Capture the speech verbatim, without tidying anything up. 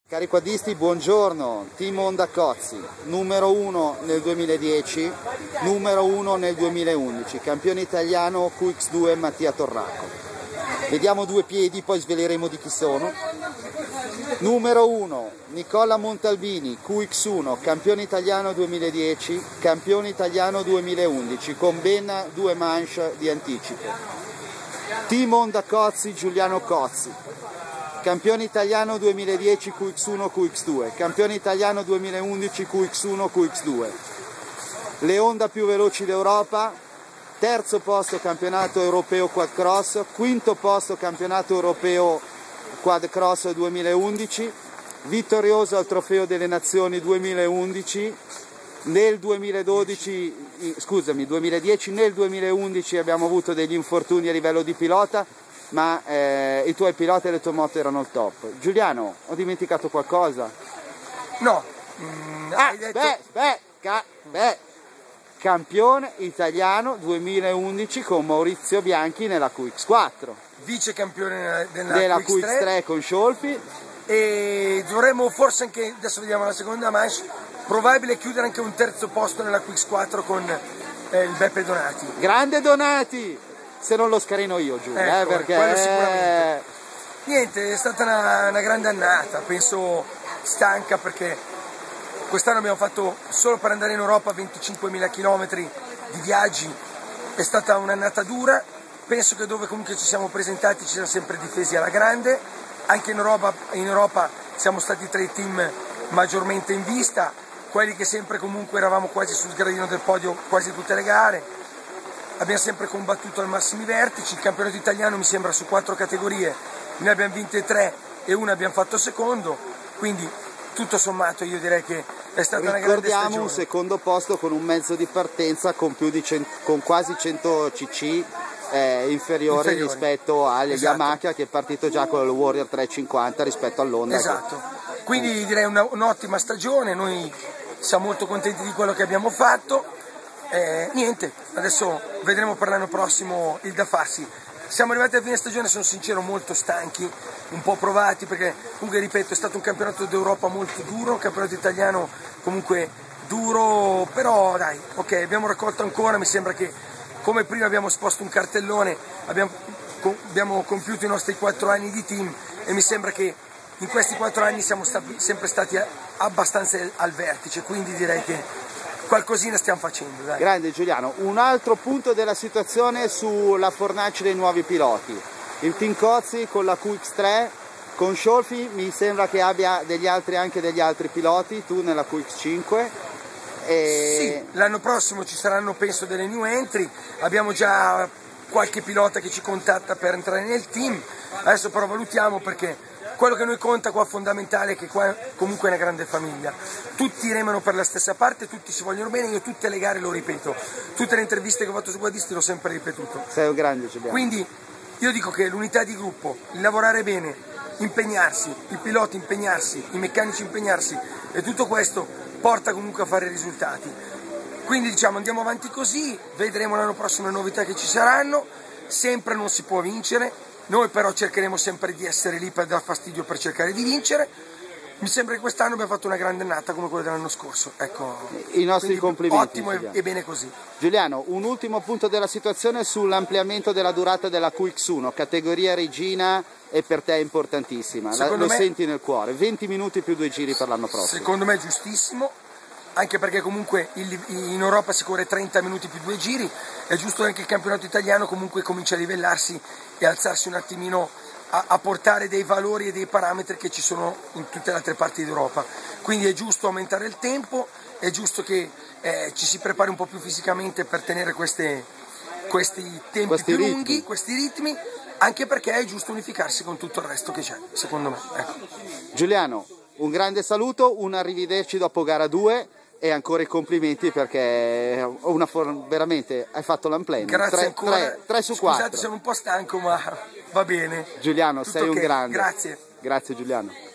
Cari quadristi, buongiorno, team Honda Cozzi, numero uno nel duemiladieci, numero uno nel duemilaundici, campione italiano Q X due Mattia Torraco. Vediamo due piedi, poi sveleremo di chi sono. Numero uno, Nicola Montalbini, Q X uno, campione italiano duemiladieci, campione italiano duemilaundici, con ben due manche di anticipo. Team Honda Cozzi, Giuliano Cozzi. Campione italiano duemiladieci Q X uno Q X due, campione italiano duemilaundici Q X uno Q X due. Le Honda più veloci d'Europa, terzo posto campionato europeo quad cross, quinto posto campionato europeo quad cross duemilaundici, vittorioso al trofeo delle nazioni duemilaundici, nel duemiladodici, scusami, duemiladieci, nel duemilaundici abbiamo avuto degli infortuni a livello di pilota, ma eh, i tuoi piloti e le tue moto erano il top. Giuliano, ho dimenticato qualcosa? No. Mm, ah, hai detto... beh, beh, ca beh, campione italiano duemilaundici con Maurizio Bianchi nella Q X quattro. Vice campione della, della Q X tre. Q X tre con Sciolfi. E dovremmo forse anche, adesso vediamo la seconda manche, probabile chiudere anche un terzo posto nella Q X quattro con eh, il Beppe Donati. Grande Donati! Se non lo scarino io giù, ecco, eh, perché quello sicuramente. Niente, è stata una, una grande annata, penso stanca, perché quest'anno abbiamo fatto solo per andare in Europa venticinquemila chilometri di viaggi, è stata un'annata dura, penso che dove comunque ci siamo presentati ci siamo sempre difesi alla grande, anche in Europa, in Europa siamo stati tra i team maggiormente in vista, quelli che sempre comunque eravamo quasi sul gradino del podio quasi tutte le gare. Abbiamo sempre combattuto ai massimi vertici, il campionato italiano mi sembra su quattro categorie, ne abbiamo vinte tre e una abbiamo fatto secondo, quindi tutto sommato io direi che è stata una grande stagione. Ricordiamo un secondo posto con un mezzo di partenza con, più di cento, con quasi cento cc eh, inferiori, inferiori rispetto agli esatto. Yamaha, che è partito già con il Warrior trecentocinquanta rispetto all'Honda. Esatto, che... quindi direi un'ottima stagione, noi siamo molto contenti di quello che abbiamo fatto. Eh, niente, adesso vedremo per l'anno prossimo il da farsi. Siamo arrivati a fine stagione, sono sincero, molto stanchi, un po' provati, perché comunque ripeto è stato un campionato d'Europa molto duro, un campionato italiano comunque duro, però dai, ok, abbiamo raccolto ancora, mi sembra che come prima abbiamo esposto un cartellone, abbiamo, abbiamo compiuto i nostri quattro anni di team e mi sembra che in questi quattro anni siamo stati, sempre stati abbastanza al vertice, quindi direi che qualcosina stiamo facendo. Dai. Grande Giuliano, un altro punto della situazione sulla fornace dei nuovi piloti. Il team Cozzi con la Q X tre, con Sciolfi mi sembra che abbia degli altri, anche degli altri piloti, tu nella Q X cinque. E... Sì, l'anno prossimo ci saranno penso delle new entry, abbiamo già qualche pilota che ci contatta per entrare nel team, adesso però valutiamo, perché quello che noi conta qua fondamentale è che qua comunque è una grande famiglia, tutti remano per la stessa parte, tutti si vogliono bene, io tutte le gare lo ripeto, tutte le interviste che ho fatto su Guadisti l'ho sempre ripetuto. Sei un grande Giuliano. Quindi io dico che l'unità di gruppo, il lavorare bene, impegnarsi, i piloti impegnarsi, i meccanici impegnarsi e tutto questo porta comunque a fare risultati. Quindi diciamo andiamo avanti così, vedremo l'anno prossimo le novità che ci saranno, sempre non si può vincere. Noi però cercheremo sempre di essere lì per dar fastidio, per cercare di vincere. Mi sembra che quest'anno abbiamo fatto una grande annata come quella dell'anno scorso. Ecco, i nostri complimenti. Ottimo e, e bene così. Giuliano, un ultimo punto della situazione sull'ampliamento della durata della Q X uno, categoria regina, e per te è importantissima. La, lo me, senti nel cuore, venti minuti più due giri per l'anno prossimo. Secondo me è giustissimo, anche perché comunque in Europa si corre trenta minuti più due giri, è giusto anche il campionato italiano comunque comincia a livellarsi e alzarsi un attimino a, a portare dei valori e dei parametri che ci sono in tutte le altre parti d'Europa. Quindi è giusto aumentare il tempo, è giusto che eh, ci si prepari un po' più fisicamente per tenere queste, questi tempi questi più ritmi. lunghi, questi ritmi, anche perché è giusto unificarsi con tutto il resto che c'è, secondo me. Ecco. Giuliano, un grande saluto, un arrivederci dopo gara due. E ancora i complimenti, perché una for- veramente hai fatto l'unplan. Grazie ancora. tre su quattro. Scusate, sono un po' stanco, ma va bene. Giuliano, tutto sei okay. un grande. Grazie. Grazie Giuliano.